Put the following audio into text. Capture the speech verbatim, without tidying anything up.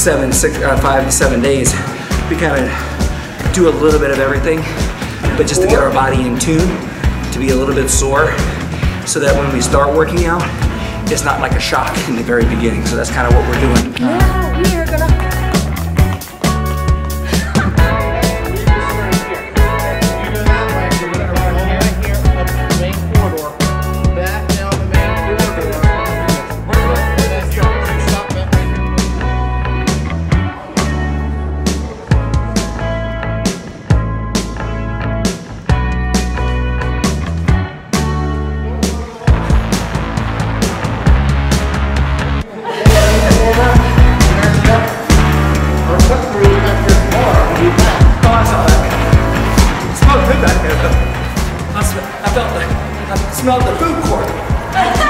seven, six, uh, five to seven days, we kind of do a little bit of everything, but just to get our body in tune, to be a little bit sore, so that when we start working out, it's not like a shock in the very beginning. So that's kind of what we're doing. Yeah, we are gonna. I felt like I smelled the food court.